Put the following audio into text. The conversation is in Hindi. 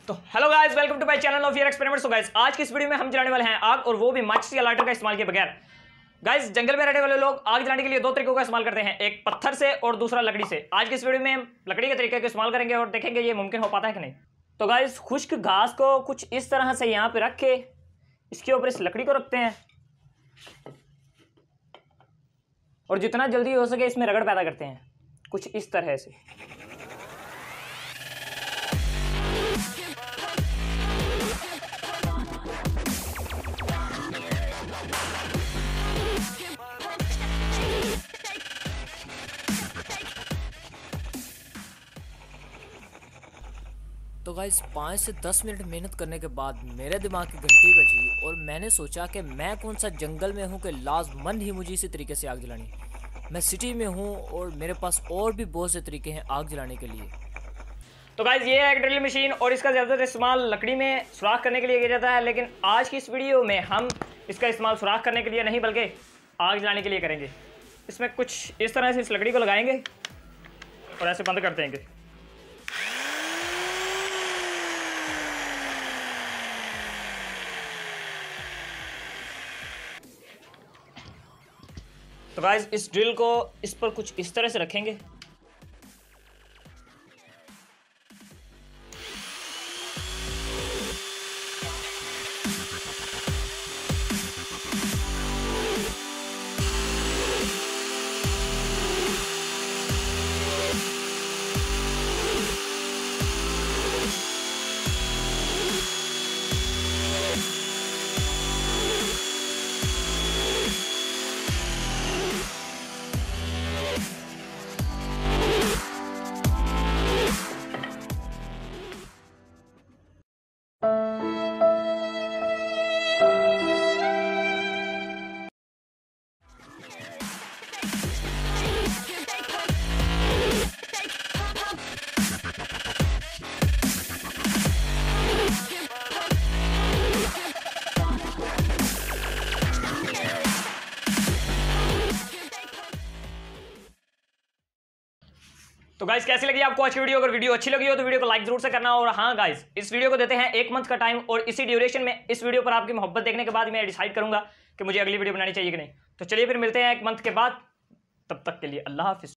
तो hello guys, welcome to my channel of ear experiments. तो गाइस, आज की इस वीडियो में हम जलाने वाले हैं आग, और वो भी माचिस या लाइटर का इस्तेमाल किए बगैर। गाइस, जंगल में रहने वाले लोग आग जलाने के लिए दो तरीकों का इस्तेमाल करते हैं, एक पत्थर से और दूसरा लकड़ी से। आज की इस वीडियो में हम लकड़ी के तरीके का इस्तेमाल करेंगे और देखेंगे ये मुमकिन हो पाता है कि नहीं। तो गाइस, खुश्क घास को कुछ इस तरह से यहाँ पे रख के इसके ऊपर इस लकड़ी को रखते हैं और जितना जल्दी हो सके इसमें रगड़ पैदा करते हैं, कुछ इस तरह से। तो गाइस 5 से 10 मिनट मेहनत करने के बाद मेरे दिमाग की घंटी बजी और मैंने सोचा कि मैं कौन सा जंगल में हूँ कि लाजमंद ही मुझे इसी तरीके से आग जलानी। मैं सिटी में हूँ और मेरे पास और भी बहुत से तरीके हैं आग जलाने के लिए। तो गाइस, ये है एक ड्रिल मशीन और इसका ज़्यादातर इस्तेमाल लकड़ी में सुराख करने के लिए किया जाता है, लेकिन आज की इस वीडियो में हम इसका इस्तेमाल सुराख करने के लिए नहीं बल्कि आग जलाने के लिए करेंगे। इसमें कुछ इस तरह से इस लकड़ी को लगाएंगे और ऐसे बंद कर देंगे। तो गाइस, इस ड्रिल को इस पर कुछ इस तरह से रखेंगे तो गाइस, कैसी लगी आपको आज की वीडियो? अगर वीडियो अच्छी लगी हो तो वीडियो को लाइक जरूर से करना। और हाँ गाइस, इस वीडियो को देते हैं 1 मंथ का टाइम, और इसी ड्यूरेशन में इस वीडियो पर आपकी मोहब्बत देखने के बाद मैं डिसाइड करूंगा कि मुझे अगली वीडियो बनानी चाहिए कि नहीं। तो चलिए फिर मिलते हैं 1 मंथ के बाद। तब तक के लिए अल्लाह हाफिज।